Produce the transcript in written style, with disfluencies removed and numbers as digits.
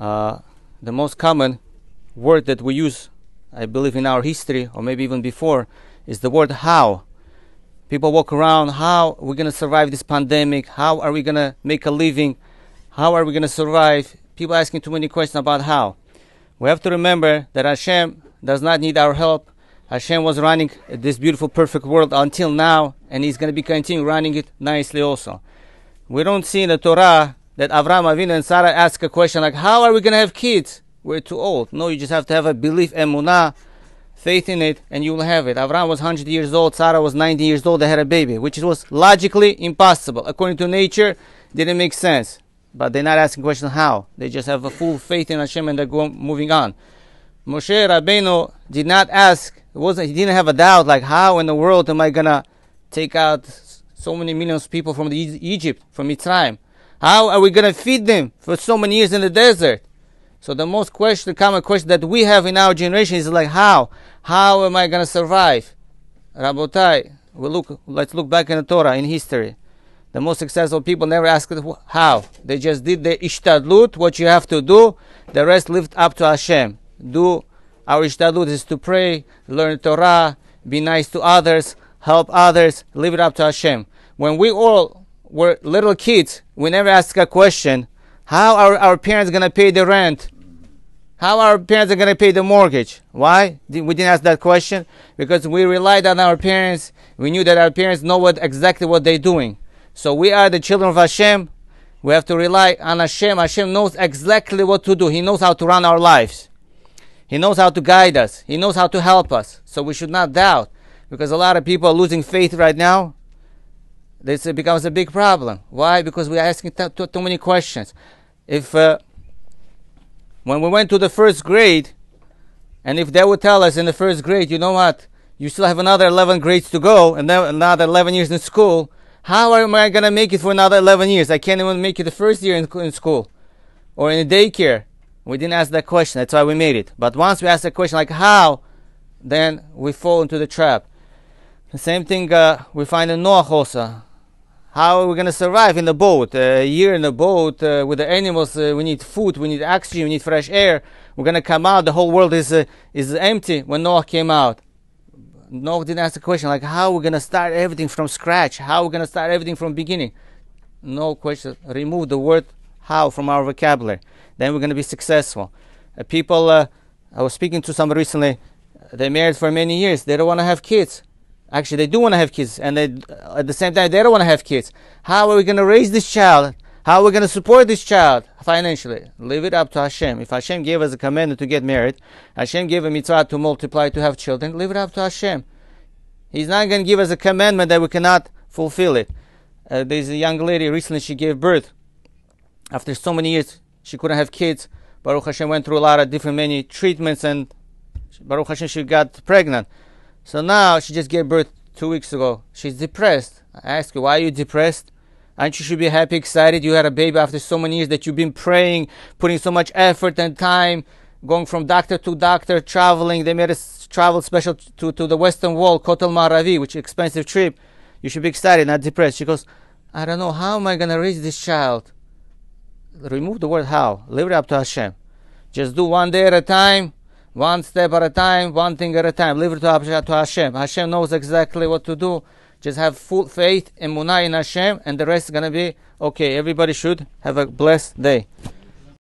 The most common word that we use, I believe, in our history, or maybe even before, is the word how. People walk around, how are we going to survive this pandemic? How are we going to make a living? How are we going to survive? People asking too many questions about how. We have to remember that Hashem does not need our help. Hashem was running this beautiful, perfect world until now, and He's going to be continuing running it nicely also. We don't see in the Torah that Avraham Avinu and Sarah ask a question like, how are we going to have kids? We're too old. No, you just have to have a belief, emunah, faith in it, and you will have it. Avraham was 100 years old, Sarah was 90 years old, they had a baby, which was logically impossible. According to nature, didn't make sense. But they're not asking questions how. They just have a full faith in Hashem and they're moving on. Moshe Rabbeinu did not ask, he didn't have a doubt like, how in the world am I going to take out so many millions of people from Egypt, from Mitzrayim? How are we going to feed them for so many years in the desert? So the most common question that we have in our generation is like, how? How am I going to survive? Rabotai, let's look back in the Torah, in history. The most successful people never asked how. They just did the ishtadlut, what you have to do. The rest lived up to Hashem. Our ishtadlut is to pray, learn Torah, be nice to others, help others, leave it up to Hashem. When we all were little kids, we never asked a question, how are our parents going to pay the rent? How our parents are going to pay the mortgage? Why? We didn't ask that question. Because we relied on our parents. We knew that our parents know exactly what they're doing. So we are the children of Hashem. We have to rely on Hashem. Hashem knows exactly what to do. He knows how to run our lives. He knows how to guide us. He knows how to help us. So we should not doubt. Because a lot of people are losing faith right now. This becomes a big problem. Why? Because we are asking too many questions. If when we went to the first grade, and if they would tell us in the first grade, you know what, you still have another 11 grades to go, and then another 11 years in school, how am I going to make it for another 11 years? I can't even make it the first year in school, or in a daycare. We didn't ask that question, that's why we made it. But once we ask a question like how, then we fall into the trap. The same thing we find in Noah also. How are we going to survive in the boat? A year in the boat with the animals. We need food, we need oxygen, we need fresh air. We're going to come out. The whole world is empty when Noah came out. Noah didn't ask the question like, how are we going to start everything from scratch? How are we going to start everything from beginning? No question. Remove the word how from our vocabulary. Then we're going to be successful. People, I was speaking to somebody recently. They married for many years. They don't want to have kids. Actually, they do want to have kids, and at the same time, they don't want to have kids. How are we going to raise this child? How are we going to support this child financially? Leave it up to Hashem. If Hashem gave us a commandment to get married, Hashem gave a mitzvah to multiply, to have children, leave it up to Hashem. He's not going to give us a commandment that we cannot fulfill it. There's a young lady, recently she gave birth. After so many years, she couldn't have kids. Baruch Hashem went through a lot of many treatments, and Baruch Hashem, she got pregnant. So now she just gave birth 2 weeks ago. She's depressed. I ask her, why are you depressed? Aren't you should be happy, excited? You had a baby after so many years that you've been praying, putting so much effort and time, going from doctor to doctor, traveling. They made us travel special to the Western Wall, Kotel Maravi, which is an expensive trip. You should be excited, not depressed. She goes, I don't know, how am I going to raise this child? Remove the word how. Leave it up to Hashem. Just do one day at a time. One step at a time, one thing at a time. Leave it to Hashem. Hashem knows exactly what to do. Just have full faith, emunah in Hashem, and the rest is going to be okay. Everybody should have a blessed day.